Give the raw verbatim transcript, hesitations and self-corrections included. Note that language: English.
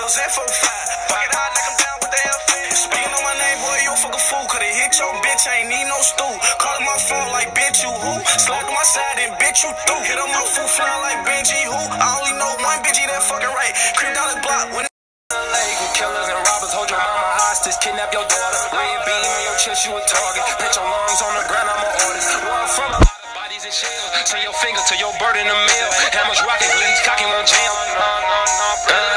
L's and four five. Fuck it hard, knock him down with the L F. Speaking on my name, boy, you a fucking fool. Coulda hit your bitch, I ain't need no stool. Calling my phone like, bitch, you who? Slide to my side and bitch, you through. Hit on my fool, fly like Benji, who? I only know one bitch, that fucking right. Creep down the block when killers and robbers hold your mama hostage, kidnap your daughter. Red beam on your chest, you a target. Put your lungs on the ground, I'm an artist. Where I'm from, a lot of bodies and shells. Send your finger to your bird in the mail. How much rocket gleams, cocking won't jam. No, no, no, bro.